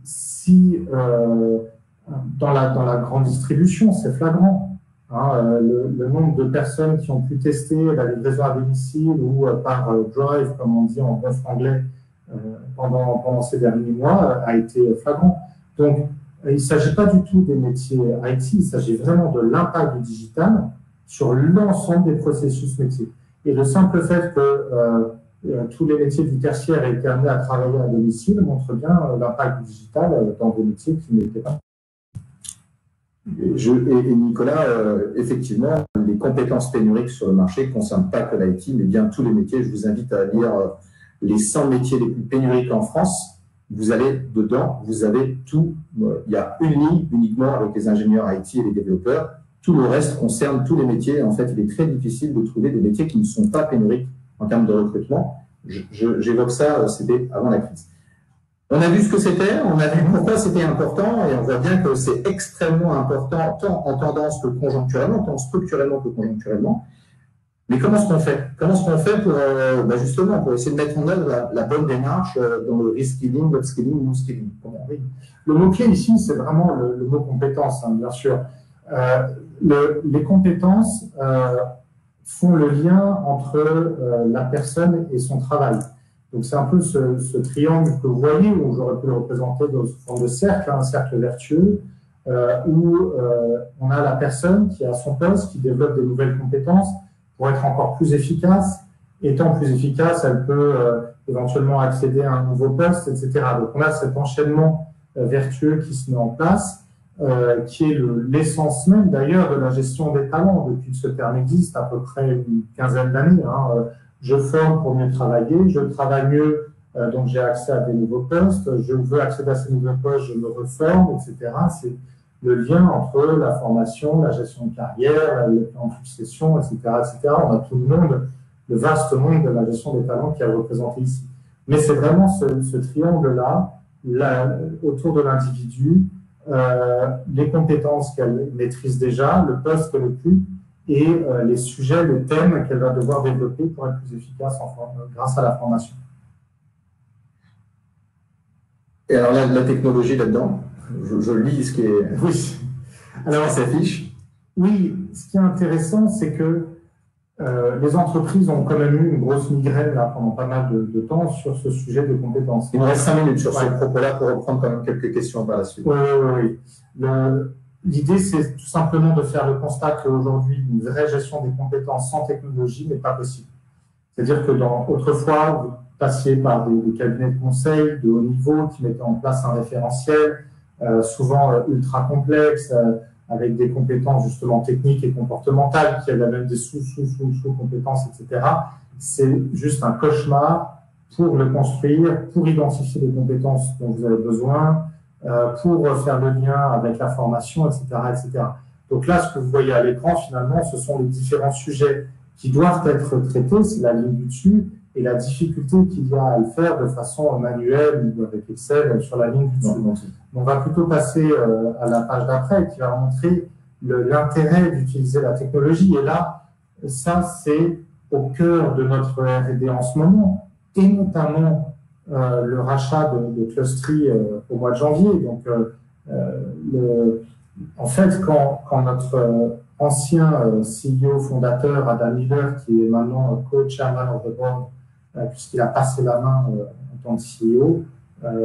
si euh, dans, la, dans la grande distribution, c'est flagrant. Hein, euh, le, le nombre de personnes qui ont pu tester la livraison à domicile ou euh, par euh, drive, comme on dit en bon franglais, euh, pendant, pendant ces derniers mois euh, a été flagrant. Donc, il ne s'agit pas du tout des métiers I T, il s'agit vraiment de l'impact du digital sur l'ensemble des processus métiers. Et le simple fait que euh, euh, tous les métiers du tertiaire aient été amenés à travailler à domicile montre bien euh, l'impact du digital euh, dans des métiers qui n'étaient pas. Je, et, et Nicolas, euh, effectivement, les compétences pénuriques sur le marché ne concernent pas que l'I T, mais bien tous les métiers. Je vous invite à lire euh, les cent métiers les plus pénuriques en France. Vous allez dedans, vous avez tout. Il y a une ligne uniquement avec les ingénieurs I T et les développeurs. Tout le reste concerne tous les métiers. En fait, il est très difficile de trouver des métiers qui ne sont pas pénuriques en termes de recrutement. J'évoque ça, c'était avant la crise. On a vu ce que c'était, on a vu pourquoi c'était important, et on voit bien que c'est extrêmement important, tant en tendance que conjoncturellement, tant structurellement que conjoncturellement. Mais comment est-ce qu'on fait? Comment est-ce qu'on fait pour, euh, bah justement, pour essayer de mettre en œuvre la, la bonne démarche euh, dans le reskilling, upskilling, new skilling? Oui. Le mot-clé ici, c'est vraiment le, le mot compétence, hein, bien sûr. Euh, le, les compétences euh, font le lien entre euh, la personne et son travail. Donc, c'est un peu ce, ce triangle que vous voyez, où j'aurais pu le représenter dans une forme de cercle, un cercle vertueux, euh, où euh, on a la personne qui est à son poste, qui développe des nouvelles compétences, pour être encore plus efficace. Étant plus efficace, elle peut euh, éventuellement accéder à un nouveau poste, et cetera. Donc, on a cet enchaînement euh, vertueux qui se met en place, euh, qui est l'essence même d'ailleurs de la gestion des talents. Depuis que ce terme existe, à peu près une quinzaine d'années. Hein. Je forme pour mieux travailler, je travaille mieux, euh, donc j'ai accès à des nouveaux postes, je veux accéder à ces nouveaux postes, je me reforme, et cetera. C'est le lien entre la formation, la gestion de carrière, le plan de succession, et cetera, et cetera. On a tout le monde, le vaste monde de la gestion des talents qui est représenté ici. Mais c'est vraiment ce, ce triangle-là, là, autour de l'individu, euh, les compétences qu'elle maîtrise déjà, le poste qu'elle occupe et euh, les sujets, les thèmes qu'elle va devoir développer pour être plus efficace en, grâce à la formation. Et alors la, la technologie là-dedans, je, je lis ce qui est, oui. Alors, ce qui s'affiche. Oui, ce qui est intéressant, c'est que euh, les entreprises ont quand même eu une grosse migraine là, pendant pas mal de, de temps sur ce sujet de compétences. Il nous reste cinq minutes sur ouais. ce propos-là pour reprendre quand même quelques questions par la suite. Oui, oui, oui. L'idée, c'est tout simplement de faire le constat qu'aujourd'hui, une vraie gestion des compétences sans technologie n'est pas possible. C'est-à-dire que dans, autrefois, vous passiez par des, des cabinets de conseil de haut niveau qui mettaient en place un référentiel, euh, souvent euh, ultra complexe, euh, avec des compétences justement techniques et comportementales, qui avaient même des sous-sous-sous-sous-compétences, et cetera. C'est juste un cauchemar pour le construire, pour identifier les compétences dont vous avez besoin, euh, pour faire le lien avec la formation, et cetera, et cetera. Donc là, ce que vous voyez à l'écran, finalement, ce sont les différents sujets qui doivent être traités, c'est la ligne du dessus, et la difficulté qu'il y a à le faire de façon manuelle ou avec Excel sur la ligne du dessus. Non, on va plutôt passer euh, à la page d'après qui va montrer l'intérêt d'utiliser la technologie. Et là, ça, c'est au cœur de notre R et D en ce moment, et notamment euh, le rachat de, de Clustery euh, au mois de janvier. Donc, euh, le, en fait, quand, quand notre euh, ancien euh, C E O fondateur, Adam Miller, qui est maintenant co-chairman of the board, euh, puisqu'il a passé la main euh, en tant que C E O, euh,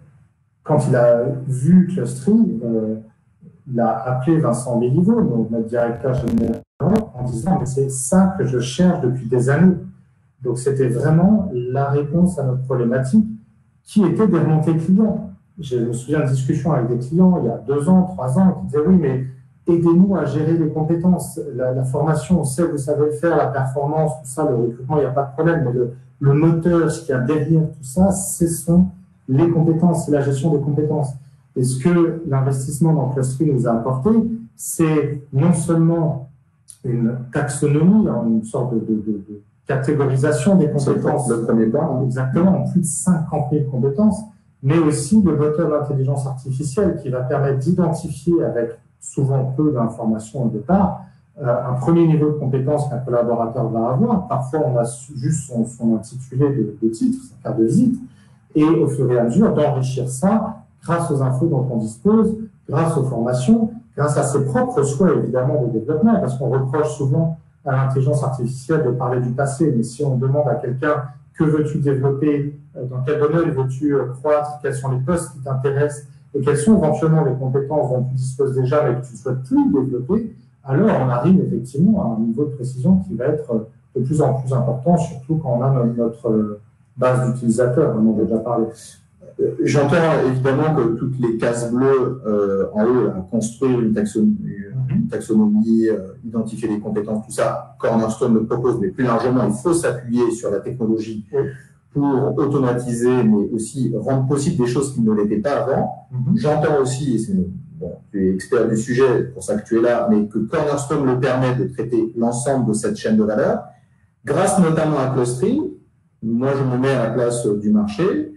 quand il a vu Clustery, euh, il a appelé Vincent Béliveau, notre directeur général, en disant « mais c'est ça que je cherche depuis des années ». Donc c'était vraiment la réponse à notre problématique qui était des remontées clients. Je me souviens de discussions avec des clients il y a deux ans, trois ans, qui disaient « oui, mais aidez-nous à gérer les compétences, la, la formation, on sait que vous savez le faire, la performance, tout ça, le recrutement, il n'y a pas de problème, mais le, le moteur, ce qu'il y a derrière tout ça, ce sont les compétences, c'est la gestion des compétences. » Et ce que l'investissement dans Clustery nous a apporté, c'est non seulement une taxonomie, une sorte de, de, de, de catégorisation des compétences, le premier pas, exactement, plus de cinquante mille compétences, mais aussi le moteur d'intelligence artificielle qui va permettre d'identifier, avec souvent peu d'informations au départ, euh, un premier niveau de compétence qu'un collaborateur va avoir. Parfois, on a juste son, son intitulé de, de titre, sa carte de visite, et au fur et à mesure d'enrichir ça grâce aux infos dont on dispose, grâce aux formations, grâce à ses propres souhaits, évidemment, de développement, parce qu'on reproche souvent à l'intelligence artificielle de parler du passé, mais si on demande à quelqu'un que veux-tu développer, dans quel domaine veux-tu croître, quels sont les postes qui t'intéressent, et quelles sont éventuellement les compétences dont tu disposes déjà, mais que tu ne souhaites plus développer, alors on arrive effectivement à un niveau de précision qui va être de plus en plus important, surtout quand on a notre base d'utilisateurs, on en a déjà parlé. J'entends évidemment que toutes les cases bleues euh, en haut, là, construire une taxonomie, une taxonomie euh, identifier les compétences, tout ça, Cornerstone le propose, mais plus largement, il faut s'appuyer sur la technologie pour automatiser, mais aussi rendre possible des choses qui ne l'étaient pas avant. Mm-hmm. J'entends aussi, et bon, tu es expert du sujet, pour ça que tu es là, mais que Cornerstone le permet de traiter l'ensemble de cette chaîne de valeur, grâce notamment à Clustery. Moi, je me mets à la place du marché.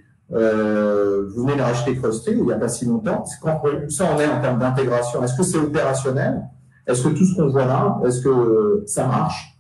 Euh, vous venez de racheter Clustery il n'y a pas si longtemps. Quand ça on est en termes d'intégration, est-ce que c'est opérationnel? Est-ce que tout ce qu'on voit là, est-ce que ça marche?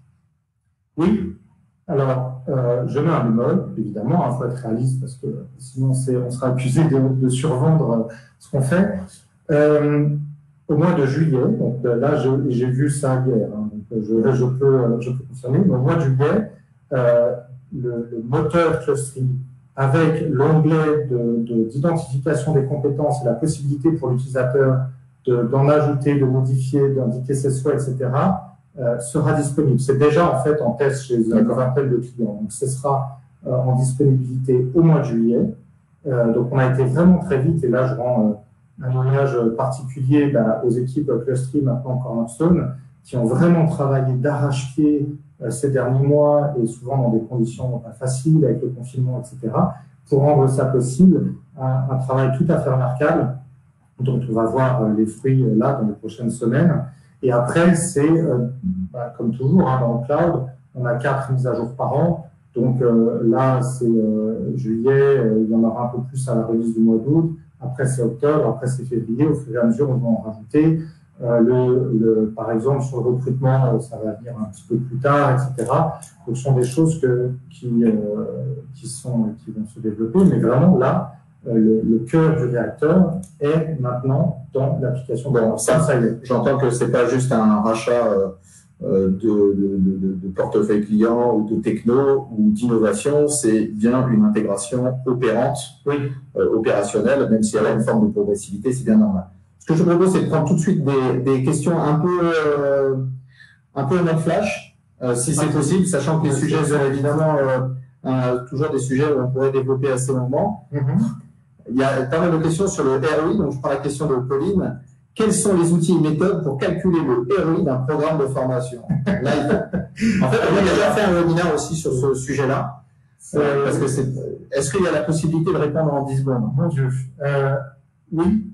Oui. Alors, euh, je mets un bémol, évidemment, il faut être réaliste parce que sinon on sera accusé de, de survendre ce qu'on fait. Euh, au mois de juillet, donc là j'ai vu ça hier, hein, donc je, je, peux, je peux confirmer, mais au mois de juillet, euh, le, le moteur Clustery avec l'onglet d'identification de, de, des compétences et la possibilité pour l'utilisateur d'en de, ajouter, de modifier, d'indiquer ses souhaits, et cetera, euh, sera disponible. C'est déjà en fait en test chez une vingtaine de clients. Donc ce sera euh, en disponibilité au mois de juillet. Euh, donc on a été vraiment très vite et là je rends euh, un hommage particulier bah, aux équipes Clustery, maintenant Cornerstone, qui ont vraiment travaillé d'arrache-pied ces derniers mois et souvent dans des conditions pas faciles avec le confinement, et cetera, pour rendre ça possible, un, un travail tout à fait remarquable dont on va voir les fruits là dans les prochaines semaines. Et après, c'est, euh, bah, comme toujours, hein, dans le cloud, on a quatre mises à jour par an. Donc euh, là, c'est euh, juillet, euh, il y en aura un peu plus à la release du mois d'août. Après, c'est octobre, après, c'est février. Au fur et à mesure, on va en rajouter. Euh, le, le, par exemple, sur le recrutement, euh, ça va venir un petit peu plus tard, et cetera. Donc, ce sont des choses que, qui, euh, qui, sont, qui vont se développer. Mais vraiment, là, euh, le, le cœur du réacteur est maintenant dans l'application. Bon, ça, ça y est. J'entends que c'est pas juste un rachat euh, de, de, de, de portefeuille client ou de techno ou d'innovation, c'est bien une intégration opérante, oui. euh, opérationnelle, même si elle a une forme de progressivité, c'est bien normal. Ce que je propose, c'est de prendre tout de suite des, des questions un peu, euh, un peu en mode flash, euh, si c'est possible, sachant que les sujets sont évidemment euh, euh, toujours des sujets où on pourrait développer assez longuement. Mm-hmm. Il y a pas mal de questions sur le R O I, donc je prends la question de Pauline. Quels sont les outils et méthodes pour calculer le R O I d'un programme de formation? Là, il... En fait, on a déjà fait un webinaire aussi sur ce sujet-là. Euh, parce que c'est, est-ce qu'il y a la possibilité de répondre en dix secondes? Mon Dieu. Euh, oui.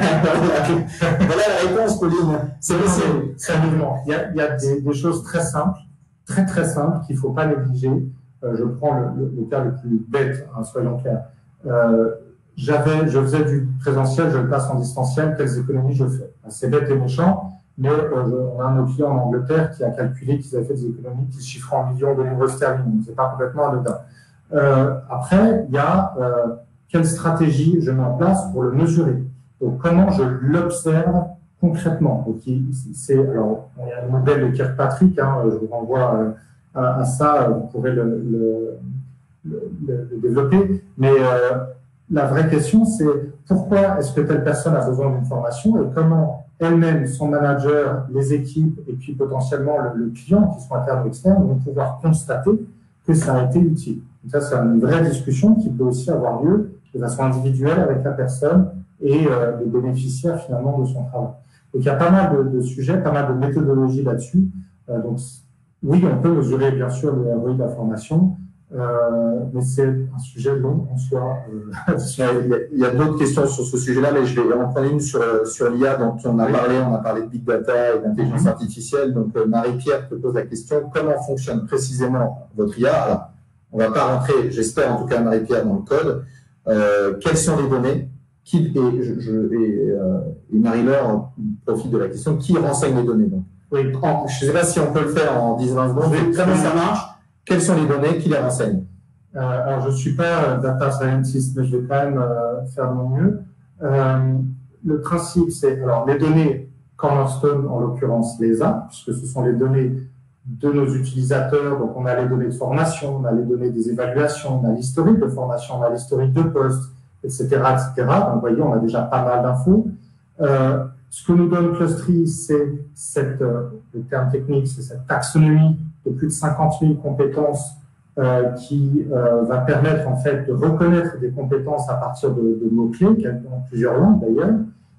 Voilà la réponse, Pauline. C'est possible. Sérieusement. Il y a, il y a des, des choses très simples, très très simples qu'il ne faut pas négliger. Euh, je prends le, le, le cas le plus bête, hein, soyons clairs. Euh, J'avais, je faisais du présentiel, je le passe en distanciel, quelles économies je fais? C'est bête et méchant, mais euh, on a un de nos clients en Angleterre qui a calculé qu'ils avaient fait des économies qui se chiffrent en millions de livres sterling. C'est pas complètement anodin. Euh, après, il y a euh, quelle stratégie je mets en place pour le mesurer. Donc, comment je l'observe concrètement. Donc, c'est, alors, il y a le modèle de Kirkpatrick, hein, je vous renvoie euh, à, à ça, vous pourrez le, le, le, le, le développer, mais euh, la vraie question, c'est pourquoi est-ce que telle personne a besoin d'une formation et comment elle-même, son manager, les équipes et puis potentiellement le, le client, qui sont internes ou externes, vont pouvoir constater que ça a été utile. Donc ça, c'est une vraie discussion qui peut aussi avoir lieu de façon individuelle avec la personne et euh, les bénéficiaires finalement de son travail. Donc il y a pas mal de, de sujets, pas mal de méthodologies là-dessus. Euh, donc oui, on peut mesurer bien sûr le R O I de la formation. Euh, mais c'est un sujet long en soi. Euh, il y a, il y a d'autres questions sur ce sujet-là, mais je vais en prendre une sur, sur l'I A dont on a oui. parlé. On a parlé de Big Data et d'intelligence mm-hmm. artificielle. Donc, euh, Marie-Pierre te pose la question, comment fonctionne précisément votre I A? Alors, on ne va pas rentrer, j'espère en tout cas, Marie-Pierre, dans le code. Euh, quelles sont les données qui, et, je, je, et, euh, et Marie-Laure profite de la question, qui renseigne les données donc, oui. en, je ne sais pas si on peut le faire en dix à vingt secondes. Comment ça marche? Quelles sont les données qui les renseignent? euh, Alors, je ne suis pas data scientist, mais je vais quand même euh, faire de mon mieux. Euh, le principe, c'est, alors, les données Cornerstone, en l'occurrence, les a, puisque ce sont les données de nos utilisateurs. Donc, on a les données de formation, on a les données des évaluations, on a l'historique de formation, on a l'historique de poste, et cetera, et cetera. Donc, vous voyez, on a déjà pas mal d'infos. Euh, ce que nous donne Clustry, c'est cette, euh, le terme technique, c'est cette taxonomie de plus de cinquante mille compétences euh, qui euh, va permettre en fait de reconnaître des compétences à partir de, de mots-clés, dans plusieurs langues d'ailleurs,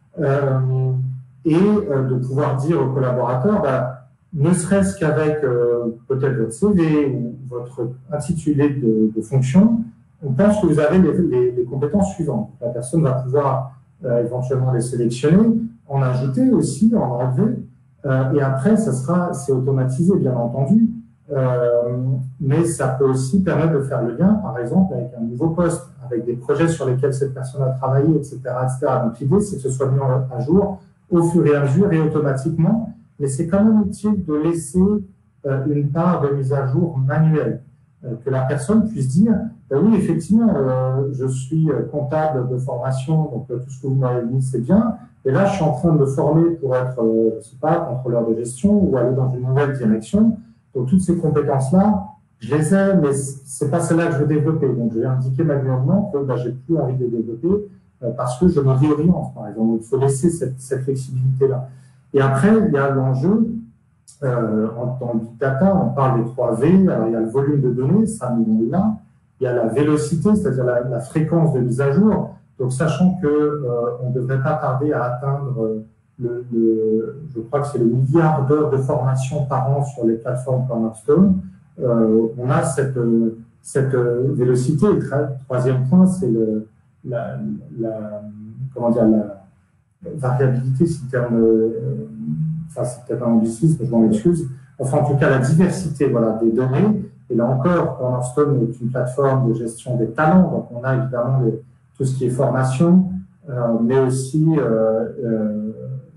euh, et euh, de pouvoir dire aux collaborateurs, bah, ne serait-ce qu'avec euh, peut-être votre C V ou votre intitulé de, de fonction, on pense que vous avez les, les, les compétences suivantes. La personne va pouvoir euh, éventuellement les sélectionner, en ajouter aussi, en enlever. Euh, et après, ça sera, c'est automatisé, bien entendu, euh, mais ça peut aussi permettre de faire le lien, par exemple, avec un nouveau poste, avec des projets sur lesquels cette personne a travaillé, et cetera, et cetera. Donc l'idée, c'est que ce soit mis à jour au fur et à mesure et automatiquement, mais c'est quand même utile de laisser euh, une part de mise à jour manuelle, euh, que la personne puisse dire, ben oui, effectivement, euh, je suis comptable de formation, donc euh, tout ce que vous m'avez dit, c'est bien. Et là, je suis en train de me former pour être, euh, je sais pas, contrôleur de gestion ou aller dans une nouvelle direction. Donc, toutes ces compétences-là, je les ai, mais c'est pas celles-là que je veux développer. Donc, je vais indiquer manuellement que bah, j'ai plus envie de les développer euh, parce que je me réoriente, par exemple. Donc, il faut laisser cette, cette flexibilité-là. Et après, il y a l'enjeu, euh, dans le Big Data, on parle des trois V. Alors, il y a le volume de données, ça, nous est là. Il y a la vélocité, c'est-à-dire la, la fréquence de mise à jour. Donc, sachant que euh, on ne devrait pas tarder à atteindre le, le je crois que c'est le milliard d'heures de formation par an sur les plateformes Cornerstone, euh, on a cette, cette vélocité. Et le troisième point, c'est le, la, la, comment dire, la, variabilité, c'est le terme, euh, enfin c'est peut-être un anglicisme, je m'en excuse, enfin en tout cas la diversité voilà, des données. Et là encore, Cornerstone est une plateforme de gestion des talents, donc on a évidemment les, tout ce qui est formation, euh, mais aussi euh, euh,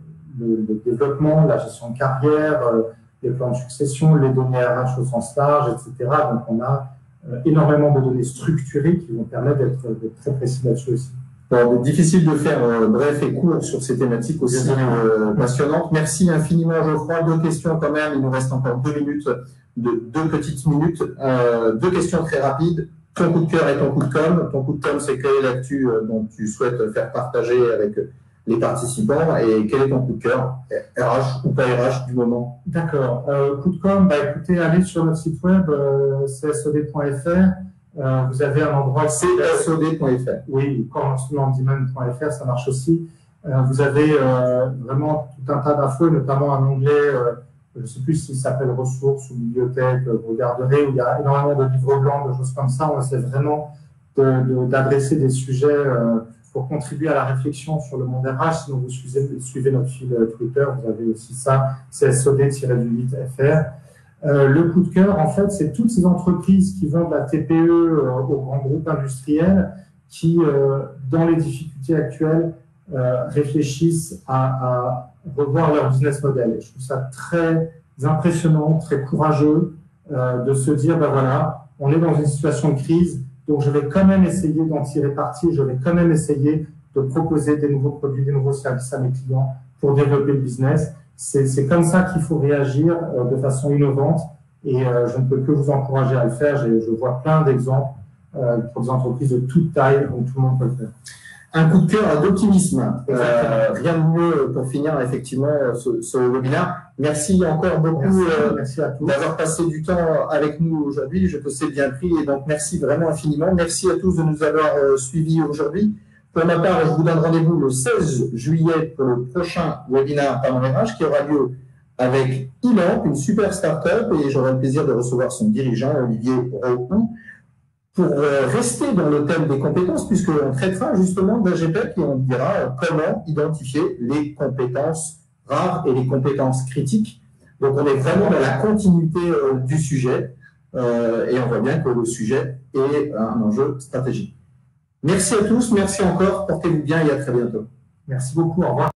le, le développement, la gestion de carrière, euh, les plans de succession, les données R H au sens large, et cetera. Donc on a euh, énormément de données structurées qui vont permettre d'être très précis là-dessus aussi. Bon, difficile de faire euh, bref et court sur ces thématiques aussi euh, passionnantes. Merci infiniment Geoffroy. Deux questions quand même, il nous reste encore deux minutes, de, deux petites minutes. Euh, deux questions très rapides. Ton coup de cœur et ton coup de com'. Ton coup de com', c'est quelle est l'actu euh, dont tu souhaites faire partager avec les participants et quel est ton coup de cœur, R H ou pas R H du moment? D'accord. Euh, coup de com', bah écoutez, allez sur notre site web euh, c s o d point f r. Euh, vous avez un endroit c s o d point f r. Oui, cornerstone on demand point f r, ça marche aussi. Euh, vous avez euh, vraiment tout un tas d'infos, notamment un onglet, euh, je ne sais plus s'il s'appelle ressources ou bibliothèque, vous regarderez, où il y a énormément de livres blancs, de choses comme ça. On essaie vraiment d'adresser de, de, des sujets euh, pour contribuer à la réflexion sur le monde R H. Sinon, vous suivez, suivez notre fil Twitter, vous avez aussi ça, c s o d huit f r. Euh, le coup de cœur, en fait, c'est toutes ces entreprises qui vont de la T P E euh, aux grands groupes industriels qui, euh, dans les difficultés actuelles, euh, réfléchissent à, à revoir leur business model. Et je trouve ça très impressionnant, très courageux euh, de se dire, ben voilà, on est dans une situation de crise, donc je vais quand même essayer d'en tirer parti, je vais quand même essayer de proposer des nouveaux produits, des nouveaux services à mes clients pour développer le business. C'est comme ça qu'il faut réagir euh, de façon innovante et euh, je ne peux que vous encourager à le faire. Je vois plein d'exemples euh, pour des entreprises de toute taille où tout le monde peut le faire. Un coup de cœur d'optimisme. Euh, rien de mieux pour finir effectivement ce, ce webinaire. Merci encore beaucoup merci, euh, d'avoir passé du temps avec nous aujourd'hui. Je te sais bien pris et donc merci vraiment infiniment. Merci à tous de nous avoir euh, suivis aujourd'hui. Pour ma part, je vous donne rendez-vous le seize juillet pour le prochain webinaire Talents R H qui aura lieu avec Ilan, une super start-up, et j'aurai le plaisir de recevoir son dirigeant, Olivier Roux, pour rester dans le thème des compétences, puisqu'on traitera justement d'A G P E C et on dira comment identifier les compétences rares et les compétences critiques. Donc on est vraiment dans la continuité euh, du sujet euh, et on voit bien que le sujet est un enjeu stratégique. Merci à tous, merci encore, portez-vous bien et à très bientôt. Merci beaucoup, au revoir.